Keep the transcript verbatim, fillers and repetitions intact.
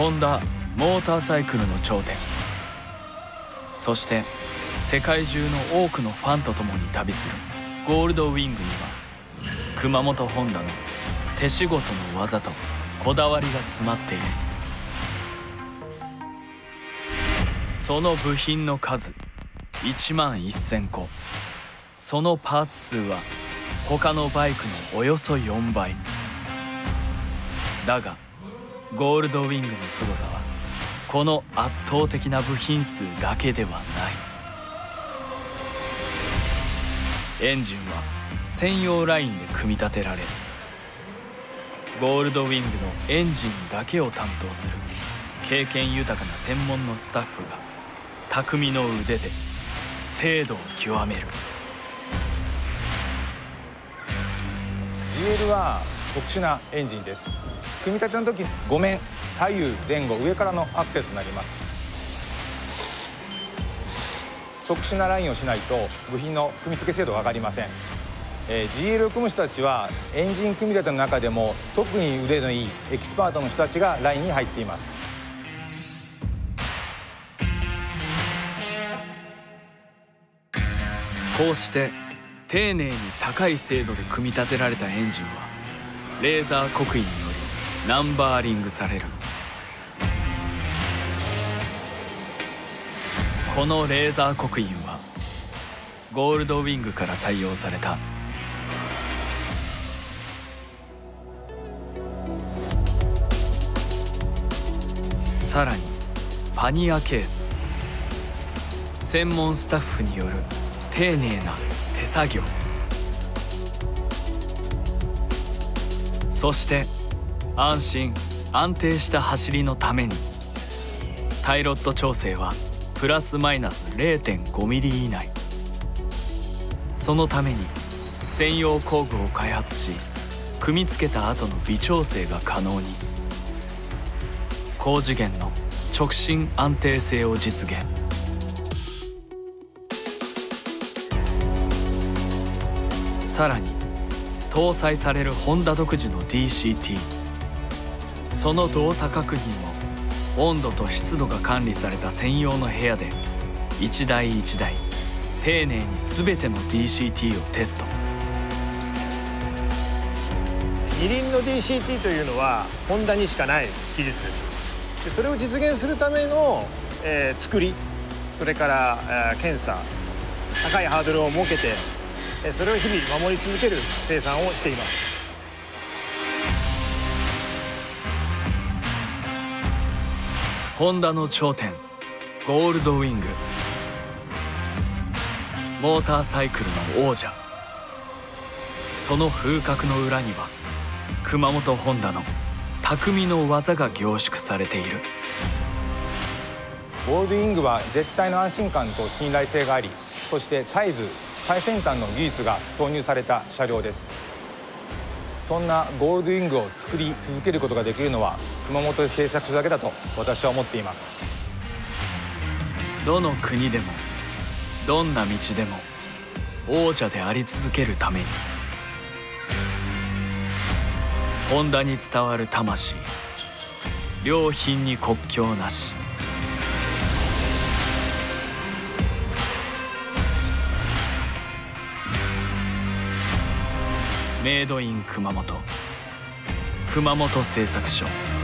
ホンダモーターサイクルの頂点、そして世界中の多くのファンと共に旅するゴールドウィングには、熊本ホンダの手仕事の技とこだわりが詰まっている。その部品の数いちまんせんこ、そのパーツ数は他のバイクのおよそよんばい。だがゴールドウィングの凄さはこの圧倒的な部品数だけではない。エンジンは専用ラインで組み立てられる。ゴールドウィングのエンジンだけを担当する経験豊かな専門のスタッフが匠の腕で精度を極める。 ジーエル は特殊なエンジンです。組み立ての時、ご面左右前後上からのアクセスになります。特殊なラインをしないと部品の組み付け精度が上がりません。えー、ジーエル を組む人たちはエンジン組み立ての中でも特に腕のいいエキスパートの人たちがラインに入っています。 こうして丁寧に高い精度で組み立てられたエンジンはレーザー刻印によりナンバーリングされる。このレーザー刻印はゴールドウィングから採用された。さらにパニアケース、専門スタッフによる丁寧な手作業、そして安心安定した走りのためにタイロット調整はプラスマイナス れいてんごミリ以内。そのために専用工具を開発し、組み付けた後の微調整が可能に。高次元の直進安定性を実現。さらに搭載されるホンダ独自の ディーシーティー、 その動作確認も温度と湿度が管理された専用の部屋で一台一台丁寧に全ての ディーシーティー をテスト。 二輪の ディーシーティー というのはホンダにしかない技術です。でそれを実現するための、えー、作り、それから、えー、検査、高いハードルを設けてそれを日々守り続ける生産をしています。 ホンダの頂点ゴールドウィング、モーターサイクルの王者。その風格の裏には熊本ホンダの匠の技が凝縮されている。 ゴールドウィングは絶対の安心感と信頼性があり、そして絶えず最先端の技術が投入された車両です。そんなゴールドウィングを作り続けることができるのは熊本製作所だけだと私は思っています。 どの国でもどんな道でも王者であり続けるために、ホンダに伝わる魂、良品に国境なし。メイドイン熊本、熊本製作所。